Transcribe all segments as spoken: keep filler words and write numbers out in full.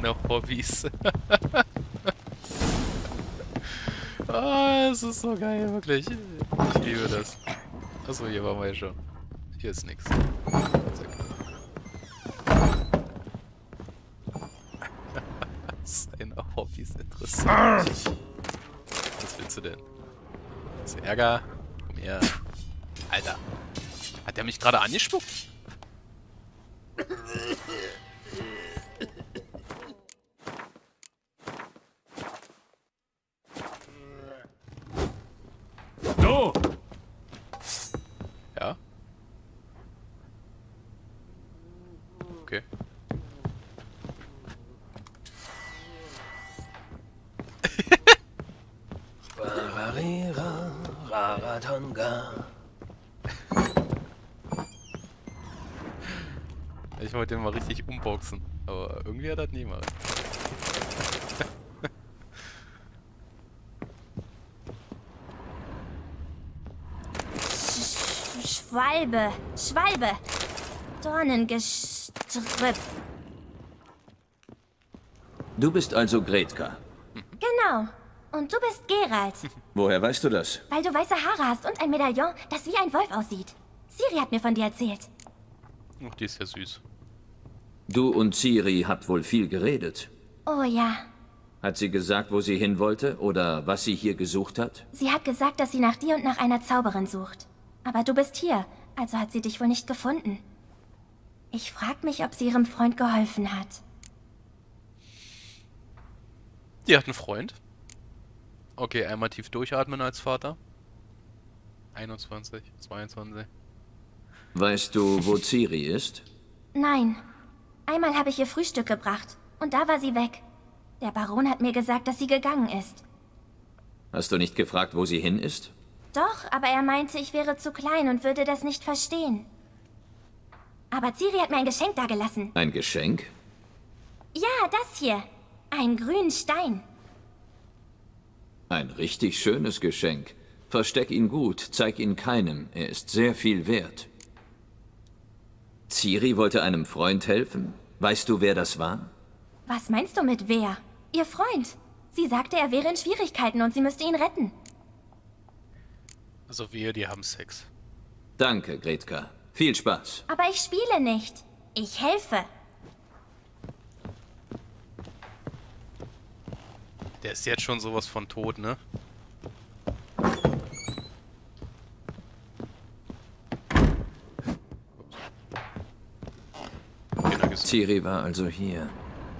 Seine Hobbys. Ah, es ist so geil, wirklich. Ich liebe das. Achso, hier waren wir ja schon. Hier ist nichts. Seine Hobbys interessant. Was willst du denn? Das ist Ärger? Komm her. Alter. Hat der mich gerade angespuckt? Du! Ja. Okay. Barbarira, Raratonga. Ich wollte den mal richtig umboxen, aber irgendwie hat das niemand. Schwalbe, Schwalbe, Dornengestrüpp. Du bist also Gretka. Genau. Und du bist Geralt, Woher weißt du das? weil du weiße Haare hast und ein Medaillon, das wie ein Wolf aussieht. Ciri hat mir von dir erzählt. Ach, die ist ja süß. Du und Ciri habt wohl viel geredet. Oh ja. Hat sie gesagt, wo sie hin wollte oder was sie hier gesucht hat? Sie hat gesagt, dass sie nach dir und nach einer Zauberin sucht. Aber du bist hier, also hat sie dich wohl nicht gefunden. Ich frag mich, ob sie ihrem Freund geholfen hat. Die hat einen Freund. Okay, einmal tief durchatmen als Vater. einundzwanzig, zweiundzwanzig. Weißt du, wo Ciri ist? Nein. Einmal habe ich ihr Frühstück gebracht und da war sie weg. Der Baron hat mir gesagt, dass sie gegangen ist. Hast du nicht gefragt, wo sie hin ist? Doch, aber er meinte, ich wäre zu klein und würde das nicht verstehen. Aber Ciri hat mir ein Geschenk dagelassen. Ein Geschenk? Ja, das hier. Einen grünen Stein. Ein richtig schönes Geschenk. Versteck ihn gut, zeig ihn keinem. Er ist sehr viel wert. Ciri wollte einem Freund helfen. Weißt du, wer das war? Was meinst du mit wer? Ihr Freund. Sie sagte, er wäre in Schwierigkeiten und sie müsste ihn retten. Also wir, die haben Sex. Danke, Gretka. Viel Spaß. Aber ich spiele nicht. Ich helfe. Der ist jetzt schon sowas von tot, ne? Ciri war also hier.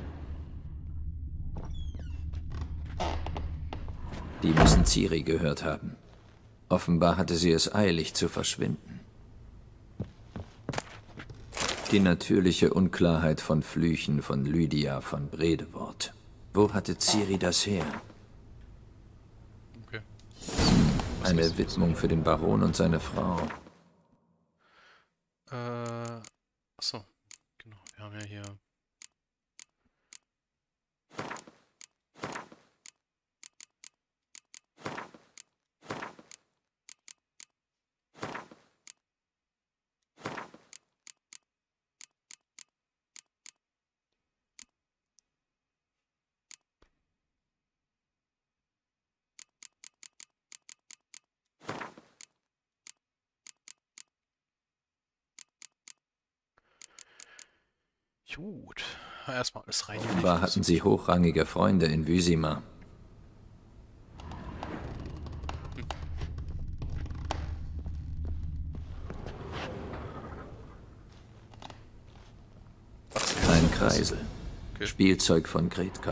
Die müssen Ciri gehört haben. Offenbar hatte sie es eilig zu verschwinden. Die natürliche Unklarheit von Flüchen von Lydia von Bredewort. Wo hatte Ciri das her? Okay. Eine Widmung für den Baron und seine Frau. Äh, achso. Genau, wir haben ja hier... Gut, erstmal alles rein. Offenbar hatten sie hochrangige Freunde in Vizima. Ein Kreisel. Okay. Spielzeug von Gretka.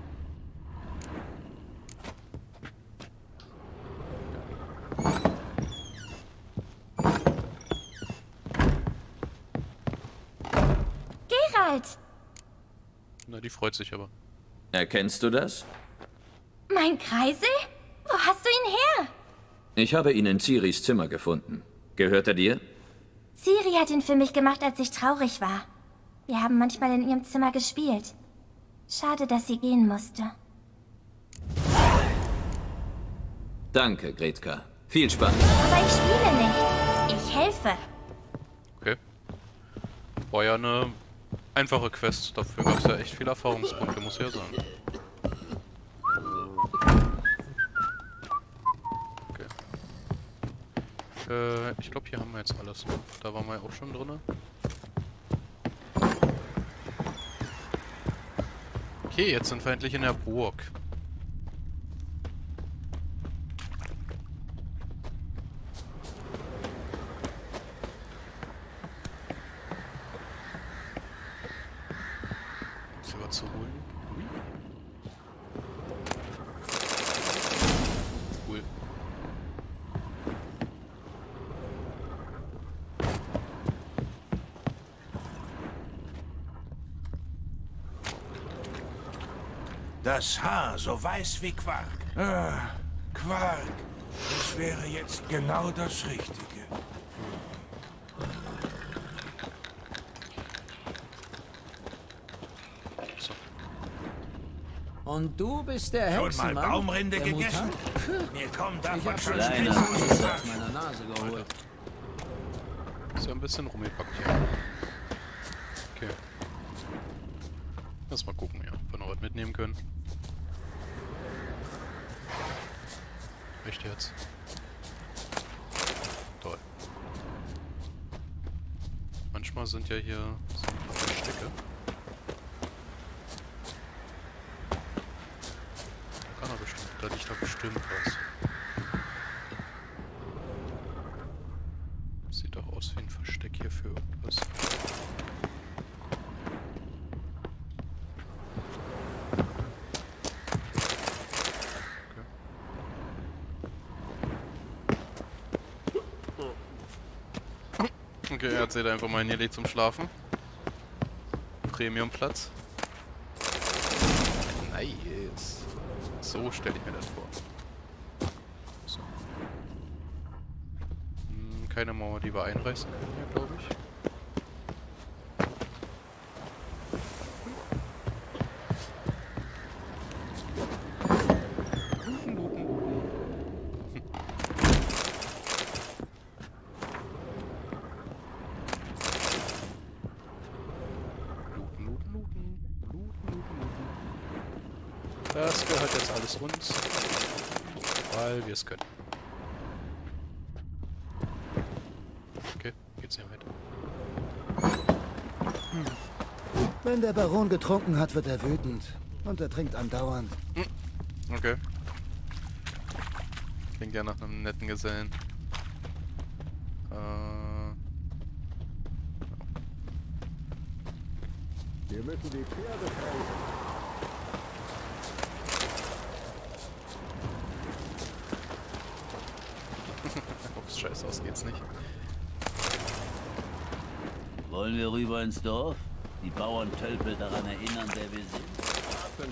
Na, die freut sich aber. Erkennst du das? Mein Kreisel? Wo hast du ihn her? Ich habe ihn in Ciris Zimmer gefunden. Gehört er dir? Ciri hat ihn für mich gemacht, als ich traurig war. Wir haben manchmal in ihrem Zimmer gespielt. Schade, dass sie gehen musste. Danke, Gretka. Viel Spaß. Aber ich spiele nicht. Ich helfe. Okay. War ja eine einfache Quest. Dafür gab es ja echt viele Erfahrungspunkte, muss ich ja sagen. Okay. Äh, ich glaube, hier haben wir jetzt alles. Ne? Da waren wir ja auch schon drin. Okay, jetzt sind wir endlich in der Burg. Ist hier was zu holen? Cool. Das Haar so weiß wie Quark. Ah, Quark. Das wäre jetzt genau das Richtige. So. Und du bist der Schon Hexenmann? mal Baumrinde der gegessen? Mutant? Mir kommen Ich davon hab schon kleine Spritzen ins Spitze Arsch. aus meiner Nase geholt. Ist ja ein bisschen rumgepackt hier. Okay. Lass mal gucken, ja, ob wir noch was mitnehmen können. Echt jetzt? Toll. Manchmal sind ja hier so ein paar Verstecke. Da kann er bestimmt, da liegt da bestimmt was. Sieht doch aus wie ein Versteck hier für irgendwas. Okay, er erzählt einfach mal Nelly zum Schlafen. Premiumplatz. Nice. So stelle ich mir das vor. So. Hm, keine Mauer, die wir einreißen können hier, glaube ich. Das gehört jetzt alles uns, weil wir es können. Okay, geht's hier weiter. Wenn der Baron getrunken hat, wird er wütend. Und er trinkt andauernd. Okay. Klingt ja nach einem netten Gesellen. Äh... Wir müssen die Pferde fressen. Ups, scheiß aus geht's nicht. Wollen wir rüber ins Dorf? Die Bauerntölpel daran erinnern, wer wir sind?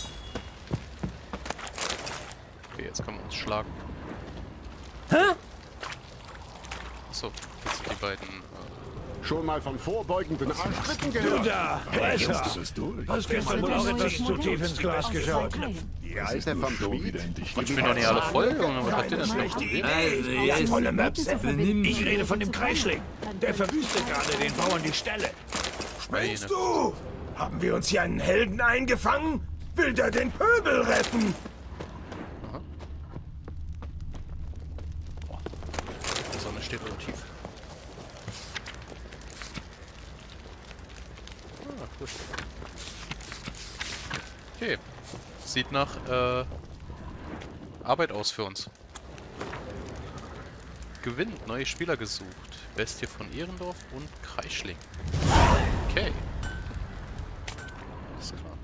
Okay, jetzt können wir uns schlagen. Hä? Achso, jetzt sind die beiden... Äh, Schon mal von vorbeugenden Arschtritten gehört? Da, Besser. Hast gestern wohl auch etwas zu tief ins Glas geschaut. Ja, ist der vom Schmied? ich bin doch nicht alle voll, Junge. Was habt ihr denn für ein Problem? Ja, volle Möpse. Ich rede von dem Kreischling. Der verwüstet gerade den Bauern die Stelle. Spinnst du? Haben wir uns hier einen Helden eingefangen? Will der den Pöbel retten? Aha. Boah. Die Sonne steht so tief. Ah, cool. Okay. Sieht nach äh, Arbeit aus für uns. Gewinnt, neue Spieler gesucht. Bestie von Ehrendorf und Kreischling. Okay. Alles klar.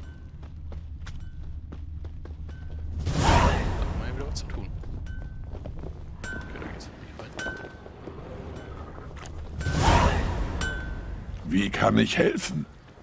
Da haben wir ja wieder was zu tun. Okay, da geht's nicht rein. Wie kann ich helfen?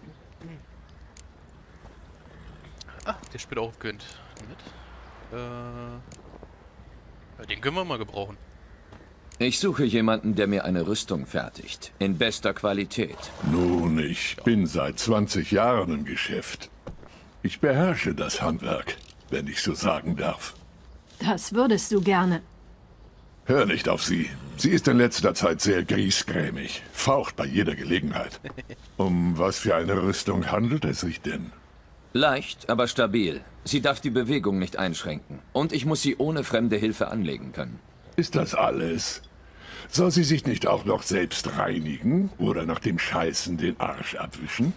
Ah, der spielt auch aufgewinnt. Mit. Äh. Den können wir mal gebrauchen. Ich suche jemanden, der mir eine Rüstung fertigt. In bester Qualität. Nun, ich bin seit zwanzig Jahren im Geschäft. Ich beherrsche das Handwerk, wenn ich so sagen darf. Das würdest du gerne. Hör nicht auf sie. Sie ist in letzter Zeit sehr griesgrämig, faucht bei jeder Gelegenheit. Um was für eine Rüstung handelt es sich denn? Leicht, aber stabil. Sie darf die Bewegung nicht einschränken. Und ich muss sie ohne fremde Hilfe anlegen können. Ist das alles? Soll sie sich nicht auch noch selbst reinigen oder nach dem Scheißen den Arsch abwischen?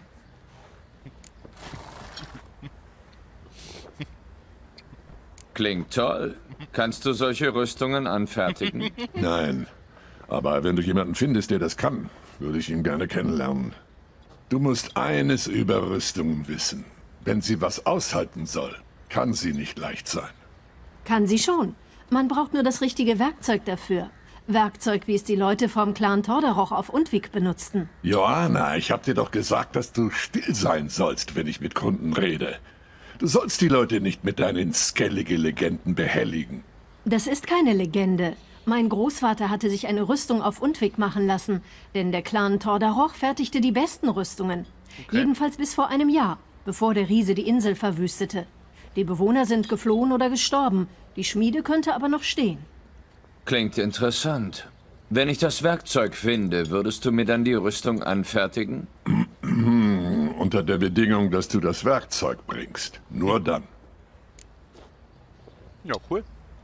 Klingt toll. Kannst du solche Rüstungen anfertigen? Nein. Aber wenn du jemanden findest, der das kann, würde ich ihn gerne kennenlernen. Du musst eines über Rüstungen wissen. Wenn sie was aushalten soll, kann sie nicht leicht sein. Kann sie schon. Man braucht nur das richtige Werkzeug dafür. Werkzeug, wie es die Leute vom Clan Tordaroch auf Undvik benutzten. Joanna, ich hab dir doch gesagt, dass du still sein sollst, wenn ich mit Kunden rede. Du sollst die Leute nicht mit deinen skellige Legenden behelligen. Das ist keine Legende. Mein Großvater hatte sich eine Rüstung auf Undvik machen lassen, denn der Clan Tordaroch fertigte die besten Rüstungen. Okay. Jedenfalls bis vor einem Jahr, bevor der Riese die Insel verwüstete. Die Bewohner sind geflohen oder gestorben, die Schmiede könnte aber noch stehen. Klingt interessant. Wenn ich das Werkzeug finde, würdest du mir dann die Rüstung anfertigen? Unter der Bedingung, dass du das Werkzeug bringst. Nur dann. Ja, cool.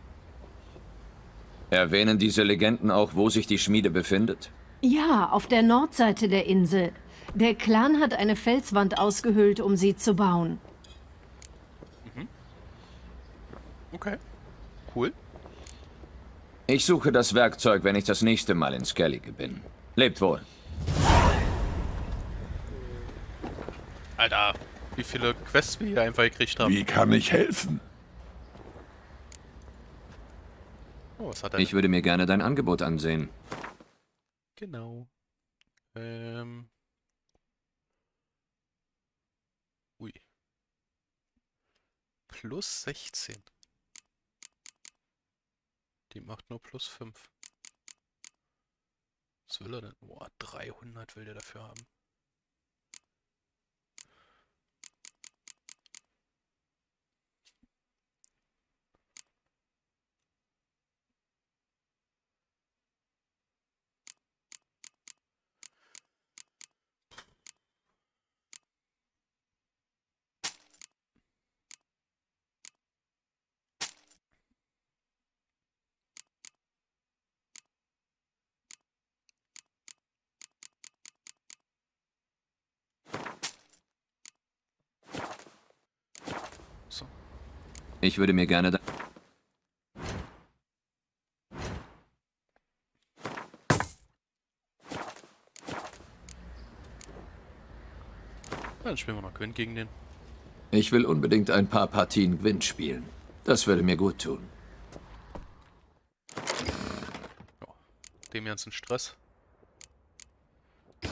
Erwähnen diese Legenden auch, wo sich die Schmiede befindet? Ja, auf der Nordseite der Insel. Der Clan hat eine Felswand ausgehöhlt, um sie zu bauen. Mhm. Okay. Cool. Ich suche das Werkzeug, wenn ich das nächste Mal in Skellige bin. Lebt wohl. Alter, wie viele Quests wir hier einfach gekriegt haben. Wie kann ich helfen? Oh, was hat er Ich würde mir gerne dein Angebot ansehen. Genau. Ähm. Ui. Plus sechzehn. Die macht nur plus fünf. Was will er denn? Boah, dreihundert will der dafür haben. Ich würde mir gerne... Dann spielen wir noch Gwent gegen den. Ich will unbedingt ein paar Partien Gwent spielen. Das würde mir gut tun. Ja, dem ganzen Stress. Wir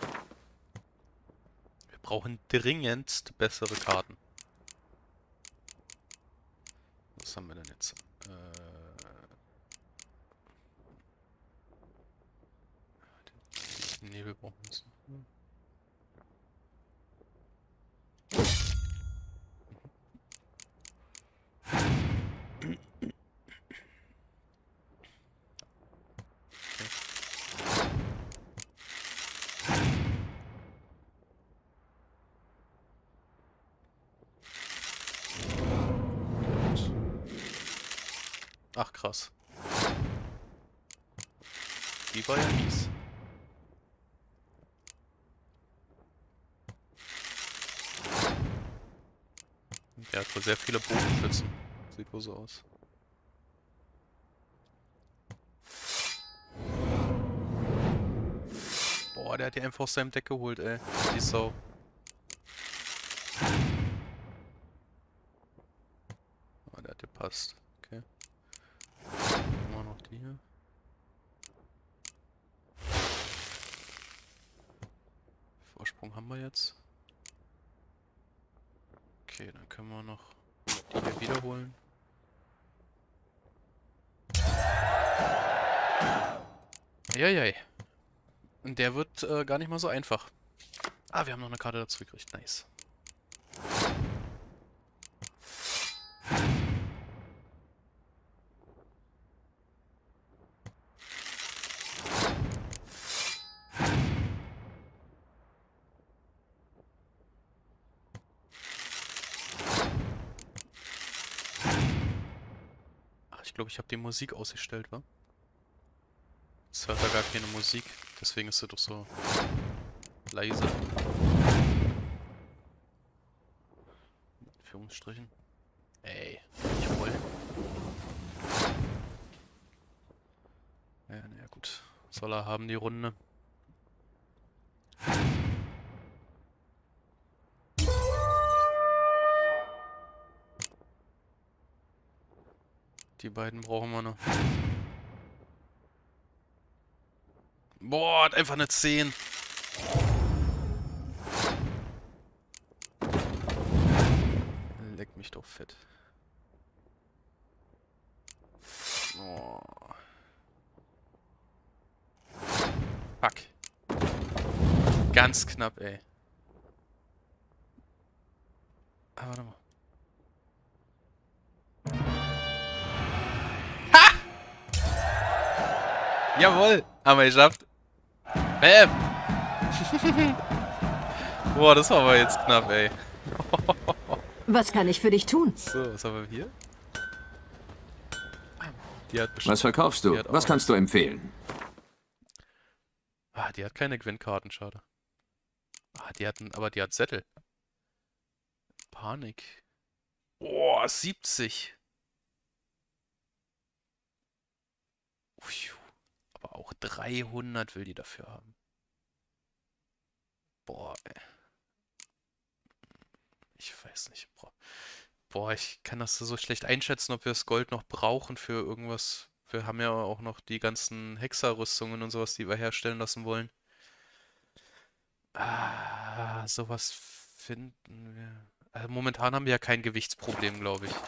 brauchen dringendst bessere Karten. Was haben wir denn jetzt? Äh, den Nebel brauchen wir jetzt noch. Ach krass. Die war ja mies. Der hat wohl sehr viele Bogenschützen. Sieht wohl so aus. Boah, der hat die einfach aus seinem Deck geholt, ey. Die Sau. Ah, der hat gepasst. Okay. Immer noch die hier. Vorsprung haben wir jetzt. Okay, dann können wir noch die hier wiederholen. Eieiei. Und der wird äh, gar nicht mal so einfach. Ah, wir haben noch eine Karte dazu gekriegt. Nice. Ich glaube, ich habe die Musik ausgestellt, wa? Jetzt hört er gar keine Musik. Deswegen ist sie doch so leise. In Anführungsstrichen. Ey, ich wollte. Ja, naja, gut. Soll er haben, die Runde. Die beiden brauchen wir noch. Boah, hat einfach eine zehn. Leck mich doch fett. Oh. Fuck. Ganz knapp, ey. Ah, warte mal. Ha! Jawohl! Haben wir geschafft. Bam! Boah, das war aber jetzt knapp, ey. Was kann ich für dich tun? So, was haben wir hier? Die hat bestimmt, Was verkaufst du? Was kannst du empfehlen? Ah, die hat keine Gewinnkarten, schade. Ah, die hatten, aber die hat Sättel. Panik. Boah, siebzig. Ui, aber auch dreihundert will die dafür haben. Boah, ey. Ich weiß nicht. Boah, ich kann das so schlecht einschätzen, ob wir das Gold noch brauchen für irgendwas. Wir haben ja auch noch die ganzen Hexerrüstungen und sowas, die wir herstellen lassen wollen. Ah, sowas finden wir. Also momentan haben wir ja kein Gewichtsproblem, glaube ich.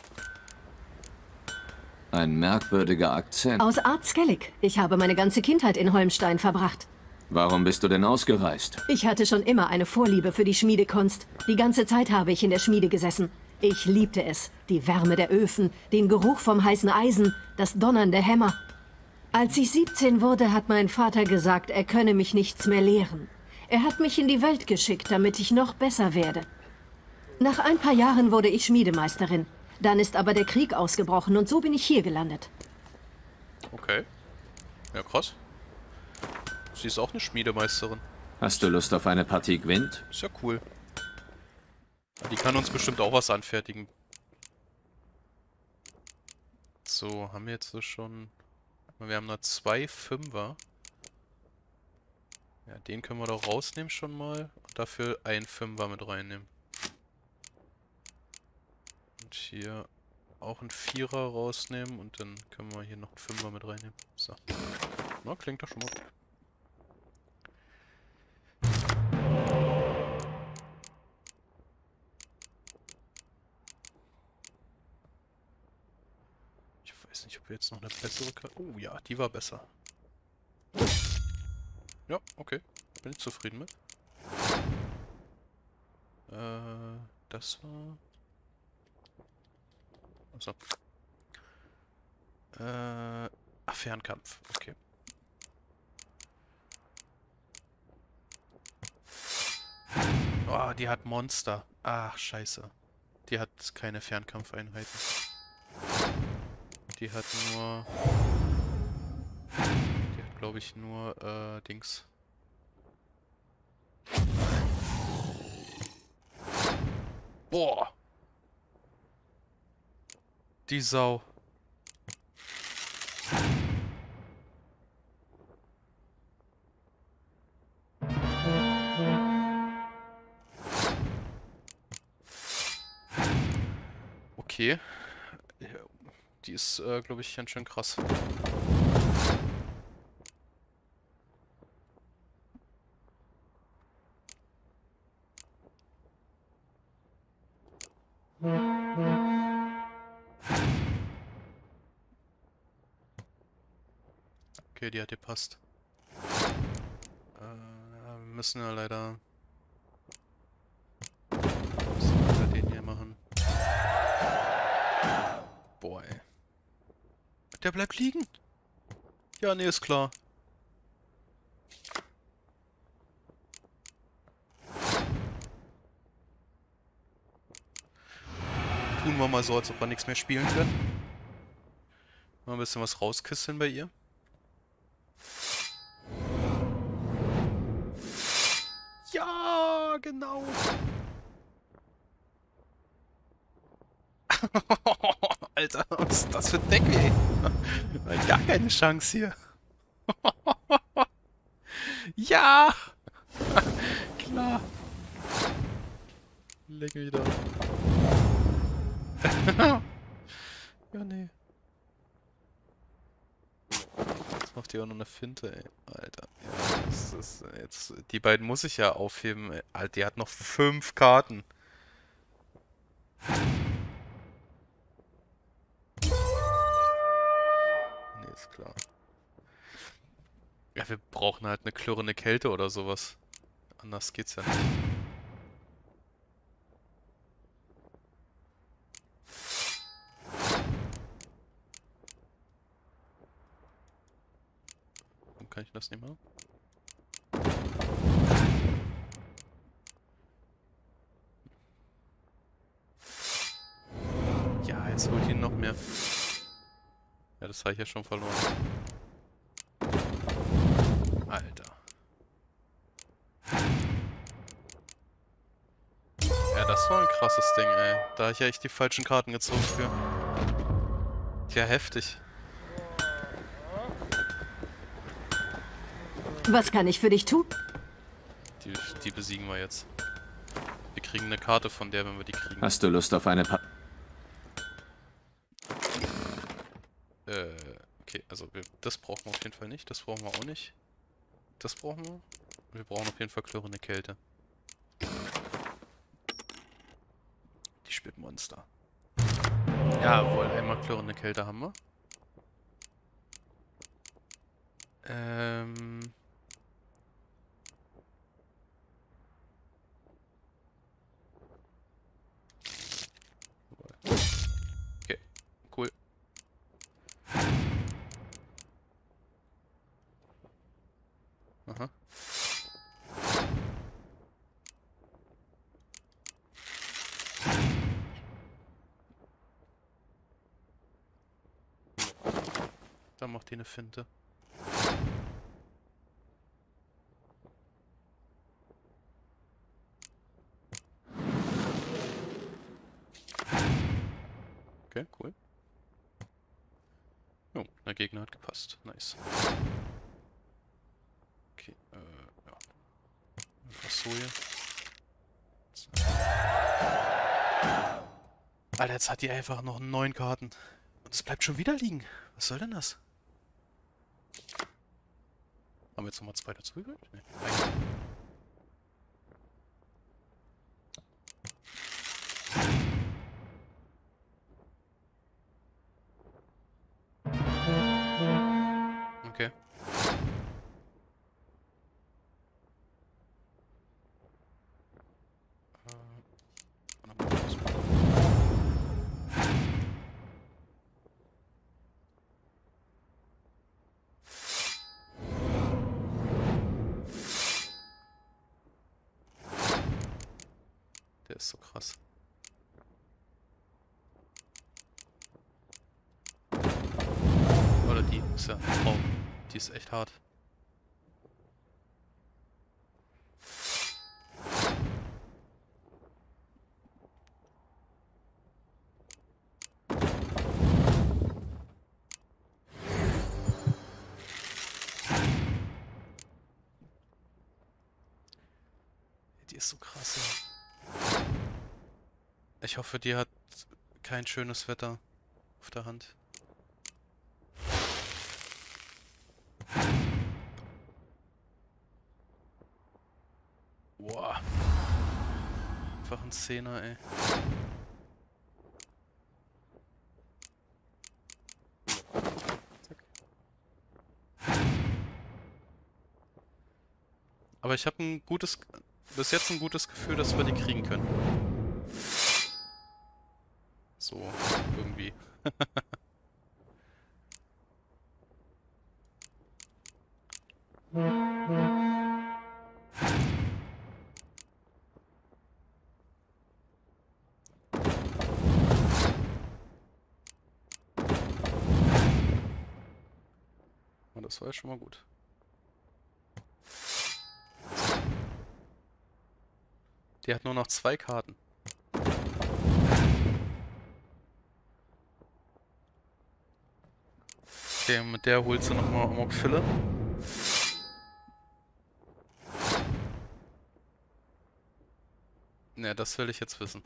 Ein merkwürdiger Akzent. Aus Art Skellig. Ich habe meine ganze Kindheit in Holmstein verbracht. Warum bist du denn ausgereist? Ich hatte schon immer eine Vorliebe für die Schmiedekunst. Die ganze Zeit habe ich in der Schmiede gesessen. Ich liebte es. Die Wärme der Öfen, den Geruch vom heißen Eisen, das Donnern der Hämmer. Als ich siebzehn wurde, hat mein Vater gesagt, er könne mich nichts mehr lehren. Er hat mich in die Welt geschickt, damit ich noch besser werde. Nach ein paar Jahren wurde ich Schmiedemeisterin. Dann ist aber der Krieg ausgebrochen und so bin ich hier gelandet. Okay. Ja, krass. Sie ist auch eine Schmiedemeisterin. Hast du Lust auf eine Partie Gwent? Ist ja cool. Die kann uns bestimmt auch was anfertigen. So, haben wir jetzt so schon... Wir haben da zwei Fünfer. Ja, den können wir doch rausnehmen schon mal. Und dafür einen Fünfer mit reinnehmen. Und hier auch einen Vierer rausnehmen. Und dann können wir hier noch einen Fünfer mit reinnehmen. So. Na, klingt doch schon mal gut. Ich weiß nicht, ob wir jetzt noch eine bessere Karte... Oh ja, die war besser. Ja, okay. Bin ich zufrieden mit. Äh, das war... Achso. Äh, ach, Fernkampf. Okay. Oh, die hat Monster. Ach, scheiße. Die hat keine Fernkampfeinheiten. Die hat nur... Die hat, glaube ich, nur, äh, Dings. Boah! Die Sau. Okay. Die ist, äh, glaube ich, ganz schön krass. Okay, die hat gepasst. Äh, wir müssen ja leider... Müssen wir den hier machen. Boah, ey. Der bleibt liegen. Ja, nee, ist klar. Tun wir mal so, als ob wir nichts mehr spielen können. Mal ein bisschen was rauskisseln bei ihr. Ja, genau. Alter, was ist das für ein Deck, ey? Gar keine Chance hier. Ja! Klar. Leg mich wieder. Ja, nee. Jetzt macht die auch noch eine Finte, ey. Alter. Ja, das ist jetzt. Die beiden muss ich ja aufheben, ey. Alter, die hat noch fünf Karten. Nee, ist klar. Ja, wir brauchen halt eine klirrende Kälte oder sowas. Anders geht's ja nicht. Warum kann ich das nicht machen? Ja, jetzt holt ihn noch mehr. Ja, das habe ich ja schon verloren. Alter. Ja, das war ein krasses Ding, ey. Da habe ich ja echt die falschen Karten gezogen für. Tja, heftig. Was kann ich für dich tun? Die, die besiegen wir jetzt. Wir kriegen eine Karte von der, wenn wir die kriegen. Hast du Lust auf eine Pa... Äh, okay, also wir, das brauchen wir auf jeden Fall nicht. Das brauchen wir auch nicht. Das brauchen wir. Wir brauchen auf jeden Fall klirrende Kälte. Die spielt Monster. Jawohl, einmal klirrende Kälte haben wir. Ähm... Okay, cool. Aha. Dann macht die eine Finte. Okay, cool. Oh, der Gegner hat gepasst. Nice. Okay, äh, ja. Was so hier? Alter, jetzt hat die einfach noch neun Karten. Und es bleibt schon wieder liegen. Was soll denn das? Haben wir jetzt nochmal zwei dazu gekriegt? Nee. Okay. Der ist so krass. Oder die ist ja eine Frau. Die ist echt hart. Die ist so krass. Ja. Ich hoffe, die hat kein schönes Wetter auf der Hand. Boah. Einfach ein Zehner, ey. Zack. Aber ich habe ein gutes, bis jetzt ein gutes Gefühl, dass wir die kriegen können. So, irgendwie. das war ja schon mal gut. Die hat nur noch zwei Karten. Okay, mit der holt sie nochmal Amokfille. Ne, das will ich jetzt wissen.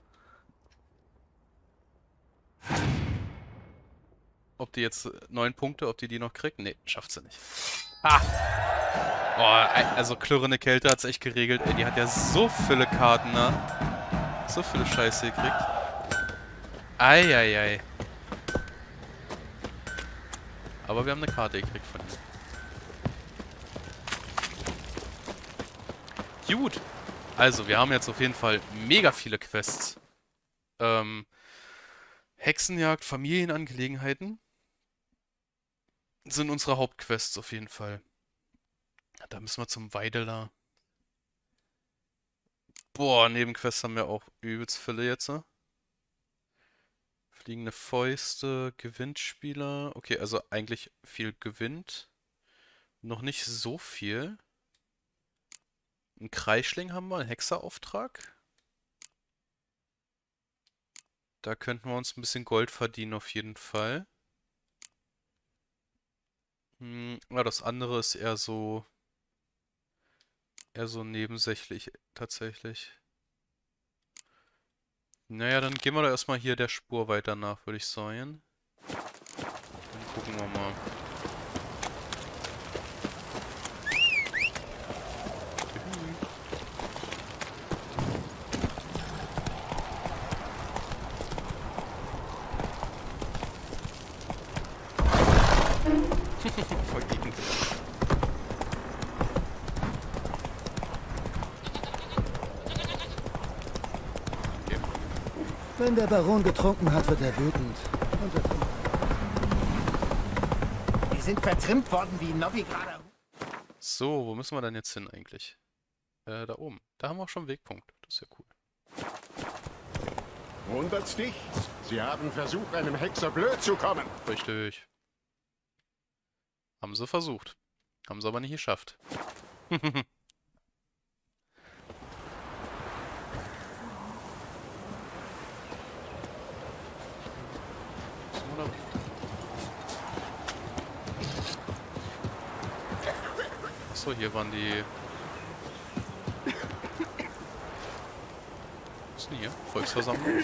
Ob die jetzt neun Punkte, ob die die noch kriegt? Ne, schafft sie nicht. Ah! Oh, also klirrende Kälte hat's echt geregelt. Ey, die hat ja so viele Karten, ne? So viele Scheiße gekriegt. Eieiei. Aber wir haben eine Karte gekriegt von ihr. Gut. Also, wir haben jetzt auf jeden Fall mega viele Quests. Ähm, Hexenjagd, Familienangelegenheiten sind unsere Hauptquests auf jeden Fall. Da müssen wir zum Weideler. Boah, Nebenquests haben wir auch übelst viele jetzt. Ne? Fliegende Fäuste, Gewinnspieler. Okay, also eigentlich viel gewinnt. Noch nicht so viel. Ein Kreischling haben wir, einen Hexerauftrag. Da könnten wir uns ein bisschen Gold verdienen auf jeden Fall. Hm, ja, das andere ist eher so... eher so nebensächlich tatsächlich. Naja, dann gehen wir da erstmal hier der Spur weiter nach, würde ich sagen. Dann gucken wir mal. Voll gegen. Wenn der Baron getrunken hat, wird er wütend. Und er trinkt. Die sind vertrimmt worden wie Novigrader. So, wo müssen wir denn jetzt hin eigentlich? Äh, da oben. Da haben wir auch schon einen Wegpunkt. Das ist ja cool. Wundert's dich? Sie haben versucht, einem Hexer blöd zu kommen. Richtig. Haben sie versucht. Haben sie aber nicht geschafft. Achso, hier waren die... Was ist denn hier? Volksversammlung?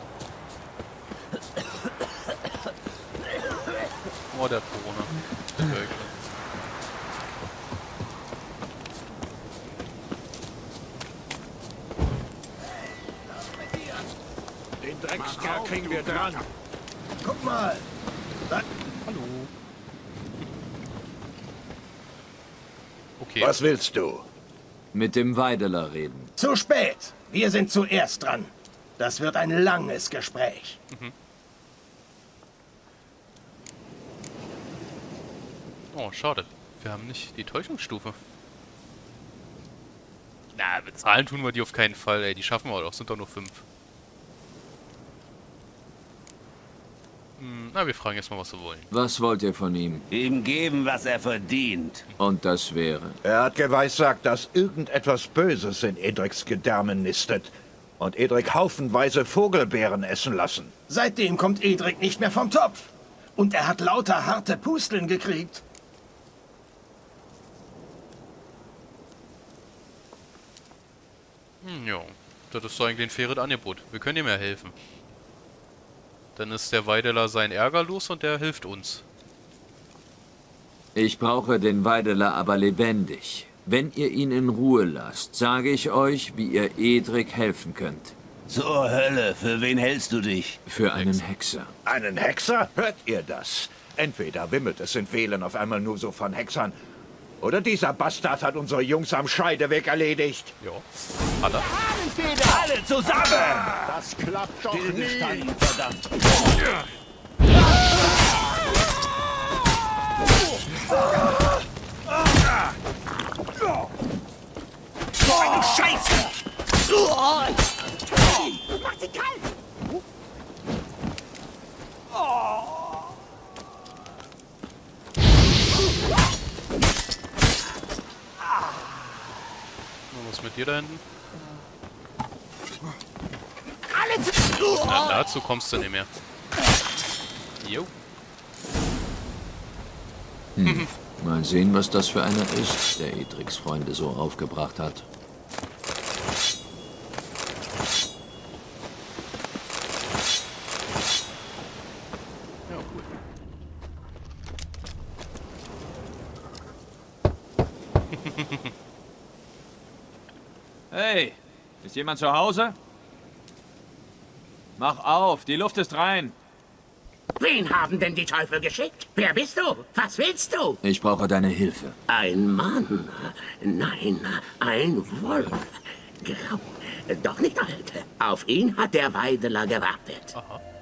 Oh, der Corona. Der Völker. Den Dreckskerl kriegen wir dran. Guck mal. Da. Hallo. Okay. Was willst du? Mit dem Weideler reden. Zu spät. Wir sind zuerst dran. Das wird ein langes Gespräch. Mhm. Oh, schade. Wir haben nicht die Täuschungsstufe. Na, bezahlen tun wir die auf keinen Fall, ey. Die schaffen wir doch. Sind doch nur fünf. Hm, na, wir fragen jetzt mal, was wir wollen. Was wollt ihr von ihm? Ihm geben, was er verdient. Und das wäre? Er hat geweissagt, dass irgendetwas Böses in Edrics Gedärmen nistet und Edric haufenweise Vogelbeeren essen lassen. Seitdem kommt Edric nicht mehr vom Topf. Und er hat lauter harte Pusteln gekriegt. Hm, ja. Das ist doch eigentlich ein faires Angebot. Wir können ihm ja helfen. Dann ist der Weideler sein Ärger los und der hilft uns. Ich brauche den Weideler aber lebendig. Wenn ihr ihn in Ruhe lasst, sage ich euch, wie ihr Edric helfen könnt. Zur Hölle, für wen hältst du dich? Für einen Hexer. Einen Hexer? Hört ihr das? Entweder wimmelt es in Velen auf einmal nur so von Hexern, oder dieser Bastard hat unsere Jungs am Scheideweg erledigt. Ja. Alle? Alle zusammen! Das klappt doch Stillgestanden, nicht. verdammt! So eine Scheiße! Mach sie kalt! ist mit dir da hinten? Alle zu... Na, dazu kommst du nicht mehr. Jo. Hm. Mal sehen, was das für einer ist, der Edrics Freunde so aufgebracht hat. Ja, cool. Hey, ist jemand zu Hause? Mach auf, die Luft ist rein. Wen haben denn die Teufel geschickt? Wer bist du? Was willst du? Ich brauche deine Hilfe. Ein Mann. Nein, ein Wolf. Grau. Doch nicht alt. Auf ihn hat der Weideler gewartet. Aha.